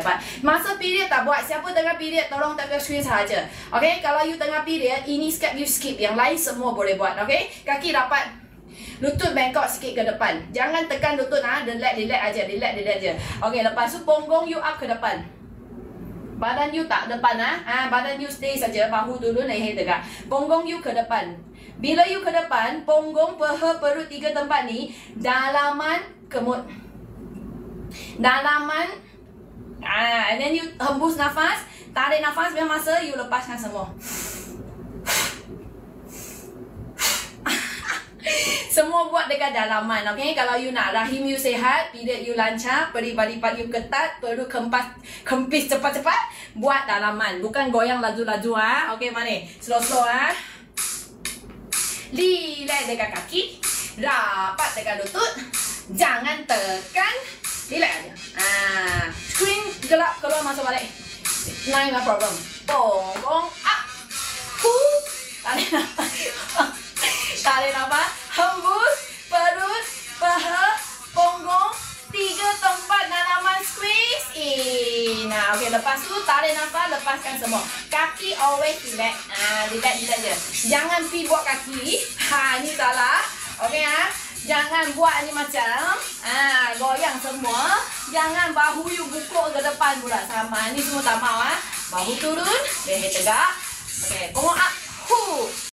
dapat. Masa period tak buat. Siapa tengah period tolong tengok screen sahaja. Okay, kalau you tengah period, ini step you skip. Yang lain semua boleh buat. Okay, kaki rapat. Lutut bengkok sikit ke depan. Jangan tekan lutut relax aja, relax aja. Okay, lepas tu punggung you up ke depan. Badan you tak depan badan you stay saja, bahu turun, leher tegak. Punggung you ke depan. Bila you ke depan, punggung, paha, perut, tiga tempat ni dalaman kemud. Dalaman. And then you hembus nafas, tarik nafas biar masa you lepaskan semua. Semua buat dekat dalaman, okay? Kalau you nak rahim you sihat, period you lancar, peribadi-padi you ketat, perut kempis cepat-cepat, buat dalaman. Bukan goyang laju-laju Okay, mana? Slow-slow Relax dekat kaki, rapat dekat lutut, jangan tekan, relax aja. Screen gelap keluar masuk balik. No problem. Punggung up. Tarik nafas. Tarik nafas. Hembus, perut, paha, punggung, tiga tempat dalaman squeeze in. Okay, lepas tu tarik nafas, lepaskan semua. Kaki always relax. Relax je. Jangan pi buat kaki. Ni salah. Okay Jangan buat ni macam goyang semua. Jangan bahu you bukuk ke depan pula sama. Ni semua tak mau Bahu turun, leher tegak. Okay, punggung up.